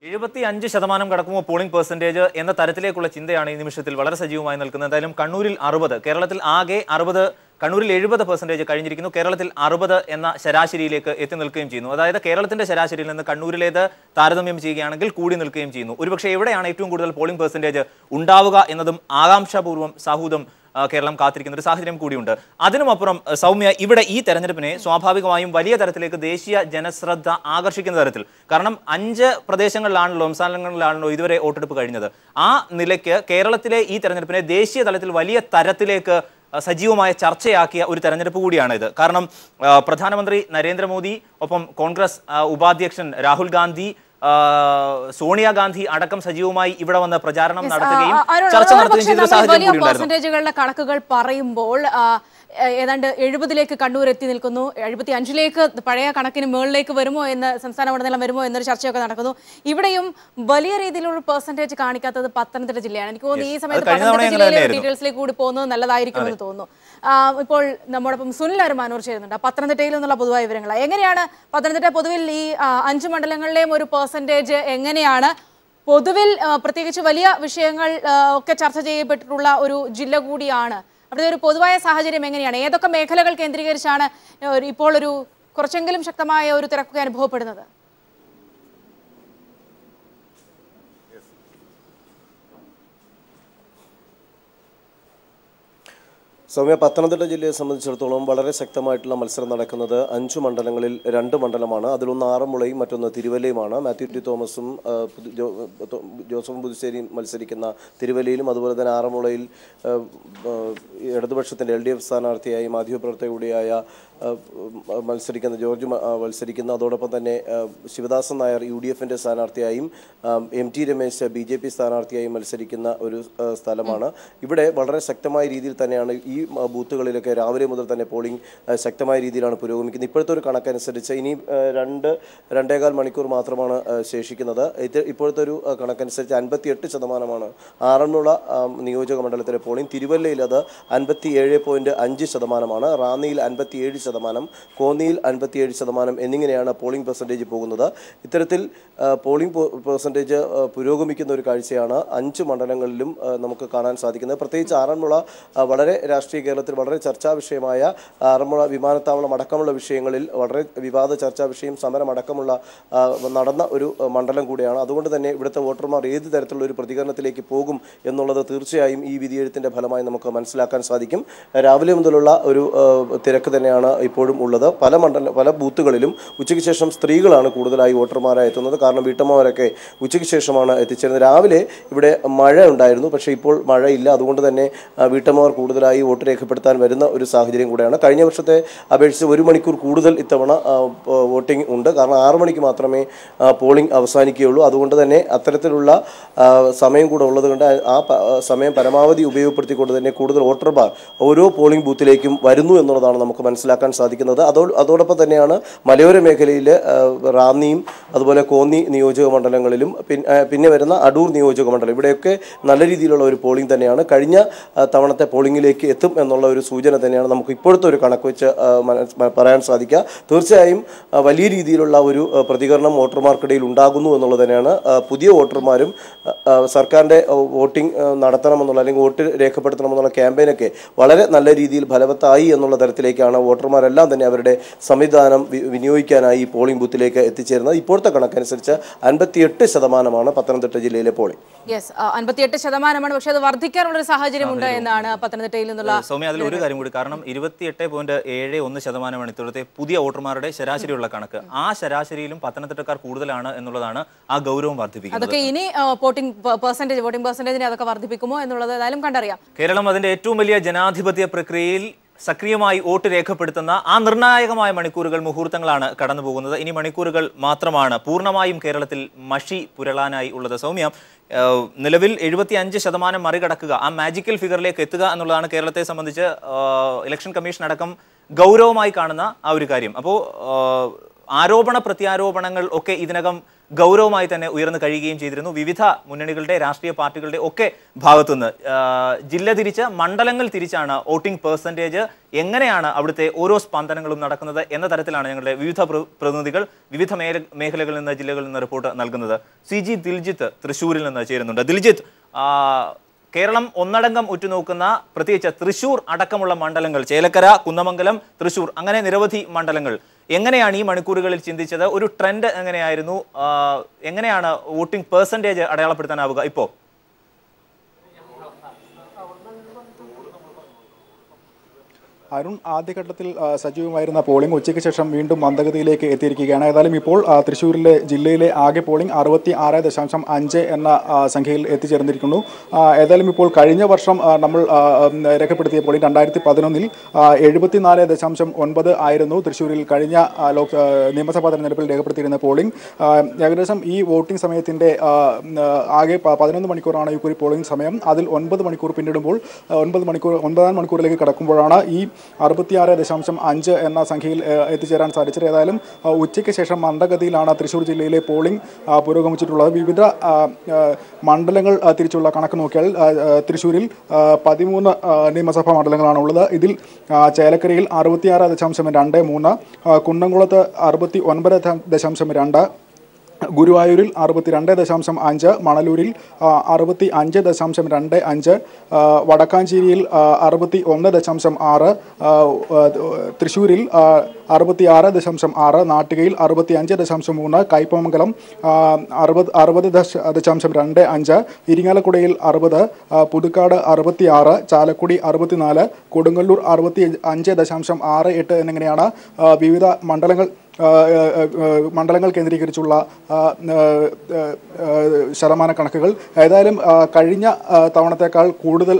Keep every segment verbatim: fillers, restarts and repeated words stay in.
എഴുപത്തി അഞ്ച് ശതമാനം കടക്കുമോ പോളിംഗ് പെർസെന്റേജ് എന്ന തരത്തിലേക്കുള്ള ചിന്തയാണ് ഈ നിമിഷത്തിൽ വളരെ സജീവമായി നിൽക്കുന്നത്. എന്തായാലും കണ്ണൂരിൽ അറുപത്, കേരളത്തിൽ ആകെ അറുപത്, കണ്ണൂരിൽ എഴുപത് പെർസെന്റേജ് കഴിഞ്ഞിരിക്കുന്നു. കേരളത്തിൽ അറുപത് എന്ന ശരാശരിയിലേക്ക് എത്തി നിൽക്കുകയും ചെയ്യുന്നു. അതായത് കേരളത്തിന്റെ ശരാശരിയിൽ നിന്ന് കണ്ണൂരിലേത് താരതമ്യം ചെയ്യുകയാണെങ്കിൽ കൂടി നിൽക്കുകയും ചെയ്യുന്നു. ഒരുപക്ഷെ എവിടെയാണ് ഏറ്റവും കൂടുതൽ പോളിംഗ് പെർസെന്റേജ് ഉണ്ടാവുക എന്നതും ആകാംക്ഷാപൂർവ്വം സാഹൂദം കേരളം കാത്തിരിക്കുന്ന ഒരു സാഹചര്യം കൂടിയുണ്ട്. അതിനുമപ്പുറം സൗമ്യ, ഇവിടെ ഈ തെരഞ്ഞെടുപ്പിനെ സ്വാഭാവികമായും വലിയ തരത്തിലേക്ക് ദേശീയ ജനശ്രദ്ധ ആകർഷിക്കുന്ന തരത്തിൽ, കാരണം അഞ്ച് പ്രദേശങ്ങളിലാണല്ലോ സംസ്ഥാനങ്ങളിലാണല്ലോ ഇതുവരെ വോട്ടെടുപ്പ് കഴിഞ്ഞത്. ആ നിലയ്ക്ക് കേരളത്തിലെ ഈ തെരഞ്ഞെടുപ്പിനെ ദേശീയ തലത്തിൽ വലിയ തരത്തിലേക്ക് സജീവമായ ചർച്ചയാക്കിയ ഒരു തെരഞ്ഞെടുപ്പ് കൂടിയാണ് ഇത്. കാരണം പ്രധാനമന്ത്രി നരേന്ദ്രമോദി, ഒപ്പം കോൺഗ്രസ് ഉപാധ്യക്ഷൻ രാഹുൽ ഗാന്ധി, സോണിയാഗാന്ധി അടക്കം സജീവമായി ഇവിടെ വന്ന് പ്രചാരണം നടത്തുകയും ചർച്ച നടത്തുകയും ചെയ്ത സാഹചര്യം പെർസെന്റേജുകളുടെ കണക്കുകൾ പറയുമ്പോൾ ഏതാണ്ട് എഴുപതിലേക്ക് കണ്ണൂർ എത്തി നിൽക്കുന്നു. എഴുപത്തി അഞ്ചിലേക്ക് പഴയ കണക്കിന് മുകളിലേക്ക് വരുമോ എന്ന്, സംസ്ഥാനമുടനീളം വരുമോ എന്നൊരു ചർച്ചയൊക്കെ നടക്കുന്നു. ഇവിടെയും വലിയ രീതിയിലുള്ള പെർസെന്റേജ് കാണിക്കാത്തത് പത്തനംതിട്ട ജില്ലയാണ്. എനിക്ക് തോന്നുന്നു ഈ സമയത്ത് പത്തനംതിട്ട ജില്ലയിലെ ഡീറ്റെയിൽസിലേക്ക് കൂടി പോകുന്നത് നല്ലതായിരിക്കുമെന്ന് തോന്നുന്നു. ഇപ്പോൾ നമ്മോടൊപ്പം സുനിൽ അരുമാനൂർ ചേരുന്നുണ്ട്. പത്തനംതിട്ടയിൽ നിന്നുള്ള പൊതുവായ വിവരങ്ങൾ എങ്ങനെയാണ്? പത്തനംതിട്ട പൊതുവിൽ ഈ അഞ്ച് മണ്ഡലങ്ങളിലെയും ഒരു പെർസെന്റേജ് എങ്ങനെയാണ്? പൊതുവിൽ പ്രത്യേകിച്ച് വലിയ വിഷയങ്ങൾ ഒക്കെ ചർച്ച ചെയ്യപ്പെട്ടിട്ടുള്ള ഒരു ജില്ല കൂടിയാണ്. അവിടെ ഒരു പൊതുവായ സാഹചര്യം എങ്ങനെയാണ്? ഏതൊക്കെ മേഖലകൾ കേന്ദ്രീകരിച്ചാണ് ഇപ്പോൾ ഒരു കുറച്ചെങ്കിലും ശക്തമായ ഒരു തിരക്കൊക്കെ അനുഭവപ്പെടുന്നത്? സൗമ്യ, പത്തനംതിട്ട ജില്ലയെ സംബന്ധിച്ചിടത്തോളം വളരെ ശക്തമായിട്ടുള്ള മത്സരം നടക്കുന്നത് അഞ്ചു മണ്ഡലങ്ങളിൽ രണ്ട് മണ്ഡലമാണ്. അതിലൊന്ന് ആറന്മുളയും മറ്റൊന്ന് തിരുവല്ലയുമാണ്. മാത്യു ടി തോമസും ജോസഫ് പുതുശ്ശേരിയും മത്സരിക്കുന്ന തിരുവല്ലയിലും, അതുപോലെ തന്നെ ആറന്മുളയിൽ ഇടതുപക്ഷത്തിൻ്റെ എൽ ഡി എഫ് സ്ഥാനാർത്ഥിയായി മാധ്യമപ്രവർത്തക കൂടിയായ മത്സരിക്കുന്ന ജോർജ് മത്സരിക്കുന്ന, അതോടൊപ്പം തന്നെ ശിവദാസൻ നായർ യു ഡി എഫിൻ്റെ സ്ഥാനാർത്ഥിയായും M T Ramesh B J P സ്ഥാനാർത്ഥിയായും മത്സരിക്കുന്ന ഒരു സ്ഥലമാണ്. ഇവിടെ വളരെ ശക്തമായ രീതിയിൽ തന്നെയാണ് ഈ ബൂത്തുകളിലൊക്കെ രാവിലെ മുതൽ തന്നെ പോളിംഗ് ശക്തമായ രീതിയിലാണ് പുരോഗമിക്കുന്നത്. ഇപ്പോഴത്തെ ഒരു കണക്കനുസരിച്ച് ഇനി രണ്ട് രണ്ടേകാൽ മണിക്കൂർ മാത്രമാണ് ശേഷിക്കുന്നത്. ഇത് ഇപ്പോഴത്തെ ഒരു കണക്കനുസരിച്ച് അൻപത്തി എട്ട് ശതമാനമാണ് ആറന്മുള നിയോജക മണ്ഡലത്തിലെ പോളിംഗ്. തിരുവല്ലയിൽ അത് അൻപത്തി ഏഴ് പോയിന്റ് അഞ്ച് ശതമാനമാണ്. റാന്നിയിൽ അൻപത്തി ഏഴ് ശതമാനം, കോന്നിയിൽ അൻപത്തിയേഴ് ശതമാനം എന്നിങ്ങനെയാണ് പോളിംഗ് പെർസെൻറ്റേജ് പോകുന്നത്. ഇത്തരത്തിൽ പോളിംഗ് പെർസെൻറ്റേജ് പുരോഗമിക്കുന്ന ഒരു കാഴ്ചയാണ് അഞ്ച് മണ്ഡലങ്ങളിലും നമുക്ക് കാണാൻ സാധിക്കുന്നത്. പ്രത്യേകിച്ച് ആറന്മുള വളരെ രാഷ്ട്രീയ കേരളത്തിൽ വളരെ ചർച്ചാ വിഷയമായ ആറന്മുള വിമാനത്താവളം അടക്കമുള്ള വിഷയങ്ങളിൽ വളരെ വിവാദ ചർച്ചാ വിഷയം, സമരം അടക്കമുള്ള നടന്ന ഒരു മണ്ഡലം കൂടിയാണ്. അതുകൊണ്ട് തന്നെ ഇവിടുത്തെ വോട്ടർമാർ ഏത് തരത്തിലുള്ള ഒരു പ്രതികരണത്തിലേക്ക് പോകും എന്നുള്ളത് തീർച്ചയായും ഈ വിധിയെഴുത്തിൻ്റെ ഫലമായി നമുക്ക് മനസ്സിലാക്കാൻ സാധിക്കും. രാവിലെ മുതലുള്ള ഒരു തിരക്ക് തന്നെയാണ് ഇപ്പോഴും ഉള്ളത്. പല മണ്ഡല പല ബൂത്തുകളിലും ഉച്ചയ്ക്ക് ശേഷം സ്ത്രീകളാണ് കൂടുതലായി വോട്ടർമാരായി എത്തുന്നത്. കാരണം വീട്ടമ്മമാരൊക്കെ ഉച്ചയ്ക്ക് ശേഷമാണ് എത്തിച്ചേരുന്നത്. രാവിലെ ഇവിടെ മഴ ഉണ്ടായിരുന്നു, പക്ഷേ ഇപ്പോൾ മഴയില്ല. അതുകൊണ്ട് തന്നെ വീട്ടമ്മമാർ കൂടുതലായി വോട്ട് രേഖപ്പെടുത്താൻ വരുന്ന ഒരു സാഹചര്യം കൂടെയാണ്. കഴിഞ്ഞ വർഷത്തെ അപേക്ഷിച്ച് ഒരു മണിക്കൂർ കൂടുതൽ ഇത്തവണ വോട്ടിംഗ് ഉണ്ട്. കാരണം ആറു മണിക്ക് മാത്രമേ പോളിംഗ് അവസാനിക്കുകയുള്ളൂ. അതുകൊണ്ട് തന്നെ അത്തരത്തിലുള്ള സമയം കൂടെ ഉള്ളത് കൊണ്ട് ആ സമയം പരമാവധി ഉപയോഗപ്പെടുത്തിക്കൊണ്ട് തന്നെ കൂടുതൽ വോട്ടർമാർ ഓരോ പോളിംഗ് ബൂത്തിലേക്കും വരുന്നു എന്നുള്ളതാണ് നമുക്ക് മനസ്സിലാക്കാൻ സാധിക്കുന്നത്. അതോ അതോടൊപ്പം തന്നെയാണ് മലയോര മേഖലയിൽ റാന്നിയും അതുപോലെ കോന്നി നിയോജക മണ്ഡലങ്ങളിലും പിന്നെ വരുന്ന അടൂർ നിയോജക മണ്ഡലം, ഇവിടെയൊക്കെ നല്ല രീതിയിലുള്ള ഒരു പോളിംഗ് തന്നെയാണ്. കഴിഞ്ഞ തവണത്തെ പോളിംഗിലേക്ക് എത്തും എന്നുള്ള ഒരു സൂചന തന്നെയാണ് നമുക്ക് ഇപ്പോഴത്തെ ഒരു കണക്ക് വെച്ച് പറയാൻ സാധിക്കുക. തീർച്ചയായും വലിയ രീതിയിലുള്ള ഒരു പ്രതികരണം വോട്ടർമാർക്കിടയിൽ ഉണ്ടാകുന്നു എന്നുള്ളത് തന്നെയാണ്. പുതിയ വോട്ടർമാരും സർക്കാരിൻ്റെ വോട്ടിംഗ് നടത്തണമെന്നുള്ള അല്ലെങ്കിൽ വോട്ട് രേഖപ്പെടുത്തണമെന്നുള്ള ക്യാമ്പയിനൊക്കെ വളരെ നല്ല രീതിയിൽ ഫലവത്തായി എന്നുള്ള തരത്തിലേക്കാണ് വോട്ടർമാരെല്ലാം തന്നെ അവരുടെ സംവിധാനം വിനിയോഗിക്കാനായി ഈ പോളിംഗ് ബൂത്തിലേക്ക് എത്തിച്ചേരുന്നത്. ഇപ്പോഴത്തെ കണക്കനുസരിച്ച് അൻപത്തിയെട്ട് ശതമാനമാണ് പത്തനംതിട്ട ജില്ലയിലെ പോളിംഗ്. യെസ്, അൻപത്തിയെട്ട് ശതമാനമാണ്. പക്ഷേ അത് വർദ്ധിക്കാനുള്ള ഒരു സാഹചര്യമുണ്ട് എന്നാണ് പത്തനംതിട്ടയിൽ നിന്നുള്ള സൗമ്യ. അതിൽ ഒരു കാര്യം കൂടി, കാരണം ഇരുപത്തിയെട്ട് പോയിന്റ് ഏഴ് ഒന്ന് ശതമാനമാണ് ഇപ്പോഴത്തെ പുതിയ വോട്ടർമാരുടെ ശരാശരിയുള്ള കണക്ക്. ആ ശരാശരിയിലും പത്തനംതിട്ടക്കാർ കൂടുതലാണ് എന്നുള്ളതാണ് ആ ഗൗരവം വർദ്ധിപ്പിക്കുന്നത്. അതൊക്കെ ഇനി വോട്ടിംഗ് പെർസെന്റേജ് വോട്ടിംഗ് പെർസെന്റേജിനെ അതൊക്കെ വർദ്ധിപ്പിക്കുമോ എന്നുള്ളത് ഏതായാലും കണ്ടറിയാം. കേരളം അതിന്റെ ഏറ്റവും വലിയ ജനാധിപത്യ പ്രക്രിയയിൽ സക്രിയമായി വോട്ട് രേഖപ്പെടുത്തുന്ന ആ നിർണായകമായ മണിക്കൂറുകൾ, മുഹൂർത്തങ്ങളാണ് കടന്നു പോകുന്നത്. ഇനി മണിക്കൂറുകൾ മാത്രമാണ് പൂർണ്ണമായും കേരളത്തിൽ മഷി പുരളാനായി ഉള്ളത്. സൗമ്യ, നിലവിൽ എഴുപത്തി അഞ്ച് ശതമാനം മറികടക്കുക, ആ മാജിക്കൽ ഫിഗറിലേക്ക് എത്തുക എന്നുള്ളതാണ് കേരളത്തെ സംബന്ധിച്ച് ഇലക്ഷൻ കമ്മീഷൻ അടക്കം ഗൗരവമായി കാണുന്ന ആ ഒരു കാര്യം. അപ്പോൾ ആരോപണ പ്രത്യാരോപണങ്ങൾ ഒക്കെ ഇതിനകം ഗൗരവമായി തന്നെ ഉയർന്നു കഴിയുകയും ചെയ്തിരുന്നു വിവിധ മുന്നണികളുടെ രാഷ്ട്രീയ പാർട്ടികളുടെ ഒക്കെ ഭാഗത്തുനിന്ന്. ജില്ല തിരിച്ച് മണ്ഡലങ്ങൾ തിരിച്ചാണ് വോട്ടിംഗ് പെർസെൻറ്റേജ്, എങ്ങനെയാണ് അവിടുത്തെ ഓരോ സ്പന്ദനങ്ങളും നടക്കുന്നത് എന്ന തരത്തിലാണ് ഞങ്ങളുടെ വിവിധ പ്രതിനിധികൾ വിവിധ മേഖലകളിൽ നിന്ന് ജില്ലകളിൽ നിന്ന് റിപ്പോർട്ട് നൽകുന്നത്. സി ജി ദിൽജിത്ത് തൃശ്ശൂരിൽ നിന്ന് ചേരുന്നുണ്ട്. ദിൽജിത്ത്, കേരളം ഒന്നടങ്കം ഉറ്റുനോക്കുന്ന പ്രത്യേകിച്ച് തൃശ്ശൂർ അടക്കമുള്ള മണ്ഡലങ്ങൾ, ചേലക്കര, കുന്നമംഗലം, തൃശ്ശൂർ, അങ്ങനെ നിരവധി മണ്ഡലങ്ങൾ, എങ്ങനെയാണ് ഈ മണിക്കൂറുകളിൽ ചിന്തിച്ചത്? ഒരു ട്രെൻഡ് എങ്ങനെയായിരുന്നു? എങ്ങനെയാണ് വോട്ടിംഗ് പെർസെൻറ്റേജ് അടയാളപ്പെടുത്താനാവുക ഇപ്പോൾ? അരുൺ, ആദ്യഘട്ടത്തിൽ സജീവമായിരുന്ന പോളിംഗ് ഉച്ചയ്ക്ക് ശേഷം വീണ്ടും മന്ദഗതിയിലേക്ക് എത്തിയിരിക്കുകയാണ്. ഏതായാലും ഇപ്പോൾ തൃശ്ശൂരിലെ ജില്ലയിലെ ആകെ പോളിംഗ് അറുപത്തി ആറ് ദശാംശം അഞ്ച് എന്ന സംഖ്യയിൽ എത്തിച്ചേർന്നിരിക്കുന്നു. ഏതായാലും ഇപ്പോൾ കഴിഞ്ഞ വർഷം നമ്മൾ രേഖപ്പെടുത്തിയ പോളിംഗ് രണ്ടായിരത്തി പതിനൊന്നിൽ എഴുപത്തിനാല് ദശാംശം ഒൻപത് ആയിരുന്നു തൃശ്ശൂരിൽ കഴിഞ്ഞ ലോക് നിയമസഭാ തെരഞ്ഞെടുപ്പിൽ രേഖപ്പെടുത്തിയിരുന്ന പോളിംഗ്. ഏകദേശം ഈ വോട്ടിംഗ് സമയത്തിൻ്റെ ആകെ പതിനൊന്ന് മണിക്കൂറാണ് ഈ പോളിംഗ് സമയം. അതിൽ ഒൻപത് മണിക്കൂർ പിന്നിടുമ്പോൾ ഒൻപത് മണിക്കൂർ ഒൻപതാം മണിക്കൂറിലേക്ക് കടക്കുമ്പോഴാണ് ഈ അറുപത്തിയാറ് ദശാംശം അഞ്ച് എന്ന സംഖ്യയിൽ എത്തിച്ചേരാൻ സാധിച്ചത്. ഏതായാലും ഉച്ചയ്ക്ക് ശേഷം മന്ദഗതിയിലാണ് തൃശ്ശൂർ ജില്ലയിലെ പോളിംഗ് പുരോഗമിച്ചിട്ടുള്ളത്. വിവിധ മണ്ഡലങ്ങൾ തിരിച്ചുള്ള കണക്ക് നോക്കിയാൽ തൃശ്ശൂരിൽ പതിമൂന്ന് നിയമസഭാ മണ്ഡലങ്ങളാണ് ഉള്ളത്. ഇതിൽ ചേലക്കരയിൽ അറുപത്തിയാറ് ദശാംശം രണ്ട് മൂന്ന്, കുന്നംകുളത്ത് അറുപത്തി ഒൻപത് ദശാംശം രണ്ട്, ഗുരുവായൂരിൽ അറുപത്തിരണ്ട് ദശാംശം അഞ്ച്, മണലൂരിൽ അറുപത്തി അഞ്ച് ദശാംശം രണ്ട് അഞ്ച്, വടക്കാഞ്ചേരിയിൽ അറുപത്തി ഒന്ന് ദശാംശം ആറ്, തൃശ്ശൂരിൽ അറുപത്തി ആറ് ദശാംശം ആറ്, നാട്ടികയിൽ അറുപത്തി അഞ്ച് ദശാംശം മൂന്ന്, കയ്പമംഗലം അറുപത് അറുപത് ദശാംശം രണ്ട് അഞ്ച്, ഇരിങ്ങാലക്കുടയിൽ അറുപത്, പുതുക്കാട് അറുപത്തി ആറ്, ചാലക്കുടി അറുപത്തിനാല്, കൊടുങ്ങല്ലൂർ അറുപത്തി അഞ്ച് ദശാംശം ആറ് എട്ട് എന്നിങ്ങനെയാണ് വിവിധ മണ്ഡലങ്ങൾ മണ്ഡലങ്ങൾ കേന്ദ്രീകരിച്ചുള്ള ശതമാന കണക്കുകൾ. ഏതായാലും കഴിഞ്ഞ തവണത്തേക്കാൾ കൂടുതൽ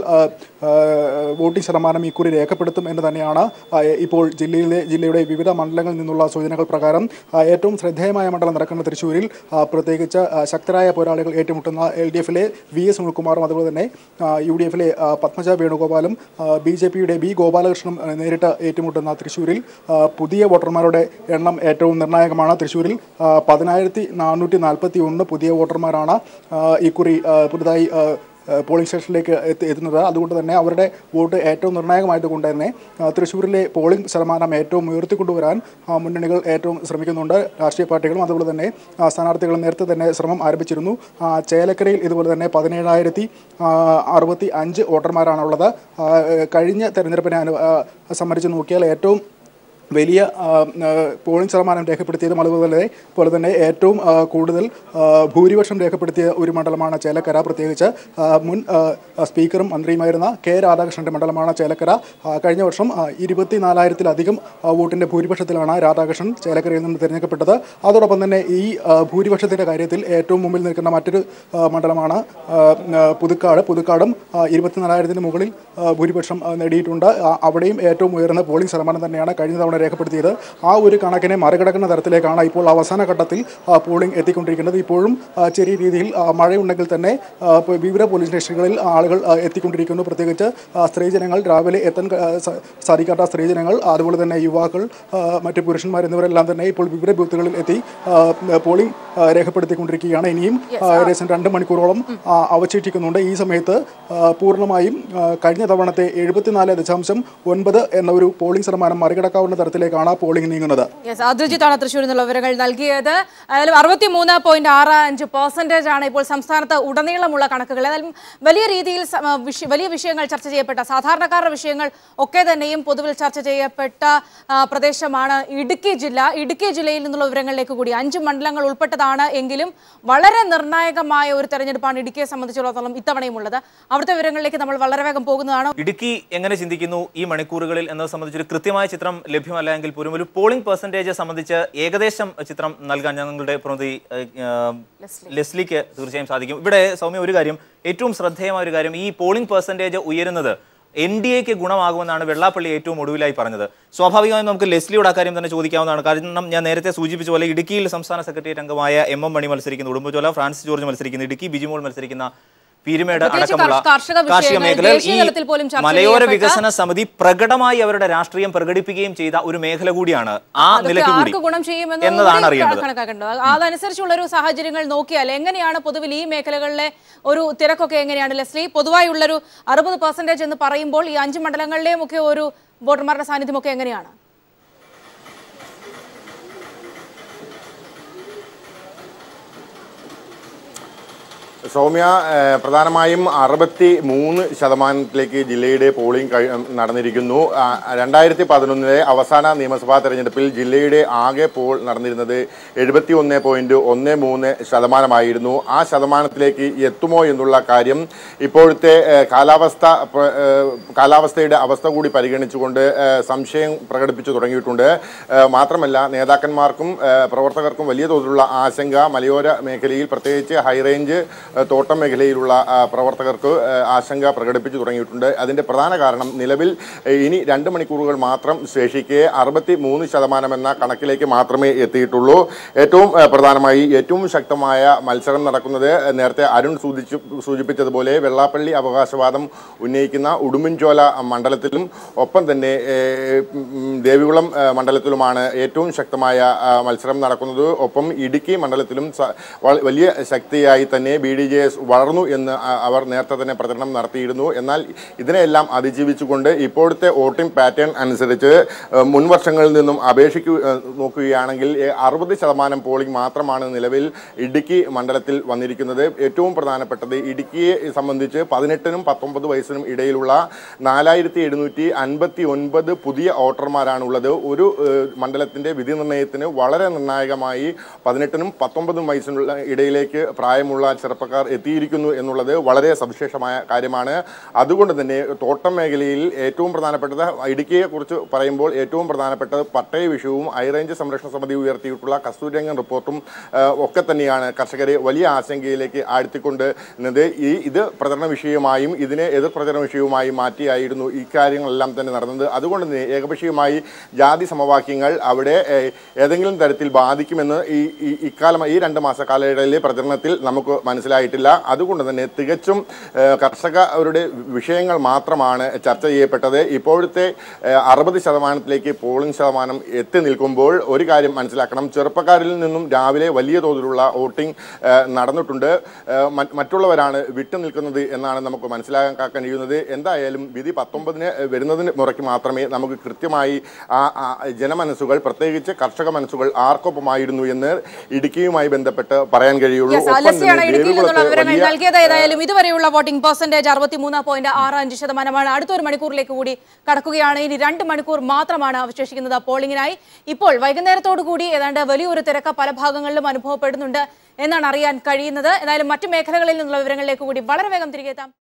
വോട്ടിംഗ് ശതമാനം ഇക്കുറി രേഖപ്പെടുത്തും എന്ന് തന്നെയാണ് ഇപ്പോൾ ജില്ലയിലെ ജില്ലയുടെ വിവിധ മണ്ഡലങ്ങളിൽ നിന്നുള്ള സൂചനകൾ പ്രകാരം. ഏറ്റവും ശ്രദ്ധേയമായ മണ്ഡലം നടക്കുന്ന തൃശ്ശൂരിൽ പ്രത്യേകിച്ച് ശക്തരായ പോരാളികൾ ഏറ്റുമുട്ടുന്ന എൽ ഡി എഫിലെ വി എസ് സുനിൽകുമാറും അതുപോലെ തന്നെ യു ഡി എഫിലെ പത്മജ വേണുഗോപാലും ബി ജെ പിയുടെ ബി ഗോപാലകൃഷ്ണനും നേരിട്ട് ഏറ്റുമുട്ടുന്ന തൃശ്ശൂരിൽ പുതിയ വോട്ടർമാരുടെ എണ്ണം ഏറ്റവും നിർണായകമാണ്. തൃശ്ശൂരിൽ പതിനായിരത്തി നാനൂറ്റി നാൽപ്പത്തി ഒന്ന് പുതിയ വോട്ടർമാരാണ് ഇക്കുറി പുതുതായി പോളിംഗ് സ്റ്റേഷനിലേക്ക് എത്തി എത്തുന്നത്. അതുകൊണ്ട് തന്നെ അവരുടെ വോട്ട് ഏറ്റവും നിർണായകമായത് കൊണ്ട് തന്നെ തൃശ്ശൂരിലെ പോളിംഗ് ശതമാനം ഏറ്റവും ഉയർത്തിക്കൊണ്ടുവരാൻ മുന്നണികൾ ഏറ്റവും ശ്രമിക്കുന്നുണ്ട്. രാഷ്ട്രീയ പാർട്ടികളും അതുപോലെ തന്നെ സ്ഥാനാർത്ഥികളും നേരത്തെ തന്നെ ശ്രമം ആരംഭിച്ചിരുന്നു. ചേലക്കരയിൽ ഇതുപോലെ തന്നെ പതിനേഴായിരത്തി അറുപത്തി അഞ്ച് വോട്ടർമാരാണുള്ളത്. കഴിഞ്ഞ തെരഞ്ഞെടുപ്പിനെ സംബന്ധിച്ച് നോക്കിയാൽ ഏറ്റവും വലിയ പോളിംഗ് ശതമാനം രേഖപ്പെടുത്തിയതും അതുപോലെ പോലെ തന്നെ ഏറ്റവും കൂടുതൽ ഭൂരിപക്ഷം രേഖപ്പെടുത്തിയ ഒരു മണ്ഡലമാണ് ചേലക്കര. പ്രത്യേകിച്ച് മുൻ സ്പീക്കറും മന്ത്രിയുമായിരുന്ന കെ രാധാകൃഷ്ണൻ്റെ മണ്ഡലമാണ് ചേലക്കര. കഴിഞ്ഞ വർഷം ഇരുപത്തിനാലായിരത്തിലധികം വോട്ടിൻ്റെ ഭൂരിപക്ഷത്തിലാണ് രാധാകൃഷ്ണൻ ചേലക്കരയിൽ നിന്ന് തിരഞ്ഞെടുക്കപ്പെട്ടത്. അതോടൊപ്പം തന്നെ ഈ ഭൂരിപക്ഷത്തിൻ്റെ കാര്യത്തിൽ ഏറ്റവും മുമ്പിൽ നിൽക്കുന്ന മറ്റൊരു മണ്ഡലമാണ് പുതുക്കാട്. പുതുക്കാടും ഇരുപത്തിനാലായിരത്തിന് മുകളിൽ ഭൂരിപക്ഷം നേടിയിട്ടുണ്ട്. അവിടെയും ഏറ്റവും ഉയർന്ന പോളിംഗ് ശതമാനം തന്നെയാണ് കഴിഞ്ഞ തവണ രേഖപ്പെടുത്തിയത്. ആ ഒരു കണക്കിനെ മറികടക്കുന്ന തരത്തിലേക്കാണ് ഇപ്പോൾ അവസാന ഘട്ടത്തിൽ പോളിംഗ് എത്തിക്കൊണ്ടിരിക്കുന്നത്. ഇപ്പോഴും ചെറിയ രീതിയിൽ മഴയുണ്ടെങ്കിൽ തന്നെ വിവിധ പോലീസ് സ്റ്റേഷനുകളിൽ ആളുകൾ എത്തിക്കൊണ്ടിരിക്കുന്നു. പ്രത്യേകിച്ച് സ്ത്രീജനങ്ങൾ, രാവിലെ എത്താൻ സാധിക്കാത്ത സ്ത്രീജനങ്ങൾ, അതുപോലെ തന്നെ യുവാക്കൾ, മറ്റ് പുരുഷന്മാർ എന്നിവരെല്ലാം തന്നെ ഇപ്പോൾ വിവിധ ബൂത്തുകളിൽ എത്തി പോളിംഗ് രേഖപ്പെടുത്തിക്കൊണ്ടിരിക്കുകയാണ്. ഇനിയും ഏകദേശം രണ്ട് മണിക്കൂറോളം അവശേഷിക്കുന്നുണ്ട്. ഈ സമയത്ത് പൂർണ്ണമായും കഴിഞ്ഞ തവണത്തെ എഴുപത്തിനാല് ദശാംശം ഒൻപത് എന്ന ഒരു പോളിംഗ് ശതമാനം മറികടക്കാവുന്ന തരത്തിലേക്കാണ് പോളിംഗ് നീങ്ങുന്നത്. അദ്രിജിത്താണ് തൃശ്ശൂരിൽ നിന്നുള്ള വിവരങ്ങൾ നൽകിയത്. ഏതായാലും അറുപത്തി മൂന്ന് പോയിന്റ് ആറ് അഞ്ച് പെർസെന്റേജ് ആണ് ഇപ്പോൾ സംസ്ഥാനത്ത് ഉടനീളമുള്ള കണക്കുകൾ. ഏതായാലും വലിയ രീതിയിൽ വലിയ വിഷയങ്ങൾ ചർച്ച ചെയ്യപ്പെട്ട, സാധാരണക്കാരുടെ വിഷയങ്ങൾ ഒക്കെ തന്നെയും പൊതുവിൽ ചർച്ച ചെയ്യപ്പെട്ട പ്രദേശമാണ് ഇടുക്കി ജില്ല. ഇടുക്കി ജില്ലയിൽ നിന്നുള്ള വിവരങ്ങളിലേക്ക് കൂടി അഞ്ച് മണ്ഡലങ്ങൾ ഉൾപ്പെട്ടതാണ് എങ്കിലും വളരെ നിർണായകമായ ഒരു തെരഞ്ഞെടുപ്പാണ് ഇടുക്കിയെ സംബന്ധിച്ചിടത്തോളം ഇത്തവണയും ഉള്ളത്. അവിടുത്തെ വിവരങ്ങളിലേക്ക് നമ്മൾ വളരെ വേഗം പോകുന്നതാണ്. ഇടുക്കി എങ്ങനെ ചിന്തിക്കുന്നു ഈ മണിക്കൂറുകളിൽ എന്നത് സംബന്ധിച്ചൊരു കൃത്യമായ ചിത്രം ലഭ്യമല്ല എങ്കിൽ പോലും ഒരു പോളിംഗ് പെർസെൻറ്റേജ് സംബന്ധിച്ച് ഏകദേശം ചിത്രം നൽകാൻ ഞങ്ങളുടെ പ്രതിനിധി ലെസ്ലിക്ക് തീർച്ചയായും സാധിക്കും. ഇവിടെ സൗമ്യ, ഒരു കാര്യം, ഏറ്റവും ശ്രദ്ധേയമായ ഒരു കാര്യം, ഈ പോളിംഗ് പെർസെൻറ്റേജ് ഉയരുന്നത് എൻ ഡി എക്ക് ഗുണമാകുമെന്നാണ് വെള്ളാപ്പള്ളി ഏറ്റവും ഒടുവിലായി പറഞ്ഞത്. സ്വാഭാവികമായും നമുക്ക് ലെസ്ലിയോട് ആ കാര്യം തന്നെ ചോദിക്കാവുന്നതാണ്. കാരണം ഞാൻ നേരത്തെ സൂചിപ്പിച്ച പോലെ ഇടുക്കിയിൽ സംസ്ഥാന സെക്രട്ടേറിയറ്റ് അംഗമായ എം എം മണി മത്സരിക്കുന്ന ഉടുമ്പുചോല, ഫ്രാൻസിസ് ജോർജ് മത്സരിക്കുന്ന ഇടുക്കി, ബിജിമോൾ മത്സരിക്കുന്ന പീരുമേട് പ്രത്യേകിച്ച് അടക്കമുള്ള കാർഷിക കാർഷിക വിഷയങ്ങൾ മേഖലയിൽ ദേശീയ ഈ തലത്തിൽ പോലും ചർച്ച മലയോര ചെയ്യപ്പെട്ട- വികസന സമിതി പ്രകടമായി അവരുടെ രാഷ്ട്രീയം പ്രകടിപ്പിക്കുകയും ചെയ്ത ഒരു മേഖല കൂടിയാണ്. ആ അതൊക്കെ നിലയ്ക്ക് കൂടി ആർക്ക് ഗുണം ചെയ്യുമെന്ന് എന്നതാണ് കൂടി അറിയേണ്ടത്. കണക്കാക്കേണ്ടത്. അതനുസരിച്ചുള്ള ഒരു സാഹചര്യങ്ങൾ നോക്കിയാൽ എങ്ങനെയാണ് പൊതുവിൽ ഈ മേഖലകളിലെ ഒരു തിരക്കൊക്കെ എങ്ങനെയാണ് ലെസ്ലി? പൊതുവായുള്ളൊരു അറുപത് പെർസെന്റേജ് എന്ന് പറയുമ്പോൾ ഈ അഞ്ച് മണ്ഡലങ്ങളിലെയും ഒക്കെ ഒരു വോട്ടർമാരുടെ സാന്നിധ്യമൊക്കെ എങ്ങനെയാണ്? സൗമ്യ, പ്രധാനമായും അറുപത്തി മൂന്ന് ശതമാനത്തിലേക്ക് ജില്ലയുടെ പോളിംഗ് നടന്നിരിക്കുന്നു. രണ്ടായിരത്തി പതിനൊന്നിലെ അവസാന നിയമസഭാ തെരഞ്ഞെടുപ്പിൽ ജില്ലയുടെ ആകെ പോൾ നടന്നിരുന്നത് എഴുപത്തി ഒന്ന് പോയിന്റ് ഒന്ന് മൂന്ന് ശതമാനമായിരുന്നു. ആ ശതമാനത്തിലേക്ക് എത്തുമോ എന്നുള്ള കാര്യം ഇപ്പോഴത്തെ കാലാവസ്ഥ കാലാവസ്ഥയുടെ അവസ്ഥ കൂടി പരിഗണിച്ചുകൊണ്ട് സംശയം പ്രകടിപ്പിച്ചു തുടങ്ങിയിട്ടുണ്ട്. മാത്രമല്ല, നേതാക്കന്മാർക്കും പ്രവർത്തകർക്കും വലിയ തോതിലുള്ള ആശങ്ക മലയോര മേഖലയിൽ, പ്രത്യേകിച്ച് ഹൈറേഞ്ച് തോട്ടം മേഖലയിലുള്ള പ്രവർത്തകർക്ക് ആശങ്ക പ്രകടിപ്പിച്ചു തുടങ്ങിയിട്ടുണ്ട്. അതിൻ്റെ പ്രധാന കാരണം നിലവിൽ ഇനി രണ്ട് മണിക്കൂറുകൾ മാത്രം ശേഷിക്കെ അറുപത്തി മൂന്ന് ശതമാനം എന്ന കണക്കിലേക്ക് മാത്രമേ എത്തിയിട്ടുള്ളൂ. ഏറ്റവും പ്രധാനമായി ഏറ്റവും ശക്തമായ മത്സരം നടക്കുന്നത് നേരത്തെ അരുൺ സൂചിച്ചു സൂചിപ്പിച്ചതുപോലെ വെള്ളാപ്പള്ളി അവകാശവാദം ഉന്നയിക്കുന്ന ഉടുമ്പൻചോല മണ്ഡലത്തിലും ഒപ്പം തന്നെ ദേവികുളം മണ്ഡലത്തിലുമാണ് ഏറ്റവും ശക്തമായ മത്സരം നടക്കുന്നത്. ഒപ്പം ഇടുക്കി മണ്ഡലത്തിലും വലിയ ശക്തിയായി തന്നെ ബി ഡി ജെ എസ് വളർന്നു എന്ന് അവർ നേരത്തെ തന്നെ പ്രചരണം നടത്തിയിരുന്നു. എന്നാൽ ഇതിനെല്ലാം അതിജീവിച്ചുകൊണ്ട് ഇപ്പോഴത്തെ വോട്ടിംഗ് പാറ്റേൺ അനുസരിച്ച് മുൻ വർഷങ്ങളിൽ നിന്നും അപേക്ഷിക്കു നോക്കുകയാണെങ്കിൽ അറുപത് ശതമാനം പോളിംഗ് മാത്രമാണ് നിലവിൽ ഇടുക്കി മണ്ഡലത്തിൽ വന്നിരിക്കുന്നത്. ഏറ്റവും പ്രധാനപ്പെട്ടത് ഇടുക്കിയെ സംബന്ധിച്ച് പതിനെട്ടിനും പത്തൊമ്പത് വയസ്സിനും ഇടയിലുള്ള നാലായിരത്തി എഴുന്നൂറ്റി അൻപത്തി ഒൻപത് പുതിയ വോട്ടർമാരാണുള്ളത്. ഒരു മണ്ഡലത്തിൻ്റെ വിധി നിർണ്ണയത്തിന് വളരെ നിർണായകമായി പതിനെട്ടിനും പത്തൊമ്പതും വയസ്സിനുള്ള ഇടയിലേക്ക് പ്രായമുള്ള ചെറുപ്പക്കാർ എത്തിയിരിക്കുന്നു എന്നുള്ളത് വളരെ സവിശേഷമായ കാര്യമാണ്. അതുകൊണ്ട് തന്നെ തോട്ടം മേഖലയിൽ ഏറ്റവും പ്രധാനപ്പെട്ടത്, ഇടുക്കിയെ കുറിച്ച് പറയുമ്പോൾ ഏറ്റവും പ്രധാനപ്പെട്ടത് പട്ടയ വിഷയവും ഹൈറേഞ്ച് സംരക്ഷണ സമിതി ഉയർത്തിയിട്ടുള്ള കസ്തൂരിരംഗൻ റിപ്പോർട്ടും ഒക്കെ തന്നെയാണ് കർഷകരെ വലിയ ആശങ്കയിലേക്ക് ആഴ്ത്തിക്കൊണ്ടുന്നത്. ഈ ഇത് പ്രചരണ വിഷയമായും ഇതിനെ എതിർ പ്രചരണ വിഷയവുമായും മാറ്റിയായിരുന്നു ഈ കാര്യങ്ങളെല്ലാം തന്നെ നടന്നത്. അതുകൊണ്ട് തന്നെ ഏകപക്ഷീയമായി ജാതി സമവാക്യങ്ങൾ അവിടെ ഏതെങ്കിലും തരത്തിൽ ബാധിക്കുമെന്ന് ഈ ഇക്കാലം ഈ രണ്ട് മാസ കാലയളവിലെ പ്രചരണത്തിൽ നമുക്ക് മനസ്സിലായിട്ടില്ല. അതുകൊണ്ട് തന്നെ തികച്ചും കർഷകരുടെ വിഷയങ്ങൾ മാത്രമാണ് ചർച്ച ചെയ്യപ്പെട്ടത്. ഇപ്പോഴത്തെ അറുപത് ശതമാനത്തിലേക്ക് പോളിംഗ് ശതമാനം എത്തി നിൽക്കുമ്പോൾ ഒരു കാര്യം മനസ്സിലാക്കണം, ചെറുപ്പക്കാരിൽ നിന്നും രാവിലെ വലിയ തോതിലുള്ള വോട്ടിംഗ് നടന്നിട്ടുണ്ട്. മറ്റുള്ളവരാണ് വിട്ടു നിൽക്കുന്നത് എന്നാണ് നമുക്ക് മനസ്സിലാക്കാൻ കഴിയുന്നത്. എന്തായാലും വിധി പത്തൊമ്പതിന് വരുന്നതിന് മുറയ്ക്ക് മാത്രമേ നമുക്ക് കൃത്യമായി ആ ജനമനസ്സുകൾ, പ്രത്യേകിച്ച് കർഷക മനസ്സുകൾ ആർക്കൊപ്പമായിരുന്നു എന്ന് ഇടുക്കിയുമായി ബന്ധപ്പെട്ട് പറയാൻ കഴിയുള്ളൂ. വിവരങ്ങൾ നൽകിയത്. ഏതായാലും ഇതുവരെയുള്ള വോട്ടിംഗ് പെർസെന്റേജ് അറുപത്തിമൂന്ന് പോയിന്റ് ആറ് അഞ്ച് ശതമാനമാണ്. അടുത്തൊരു മണിക്കൂറിലേക്ക് കൂടി കടക്കുകയാണ്. ഇനി രണ്ട് മണിക്കൂർ മാത്രമാണ് അവശേഷിക്കുന്നത് പോളിംഗിനായി. ഇപ്പോൾ വൈകുന്നേരത്തോടു കൂടി ഏതാണ്ട് വലിയൊരു തിരക്ക് പല ഭാഗങ്ങളിലും അനുഭവപ്പെടുന്നുണ്ട് എന്നാണ് അറിയാൻ കഴിയുന്നത്. ഏതായാലും മറ്റു മേഖലകളിൽ നിന്നുള്ള വിവരങ്ങളിലേക്ക് കൂടി വളരെ വേഗം തിരികെ എത്താം.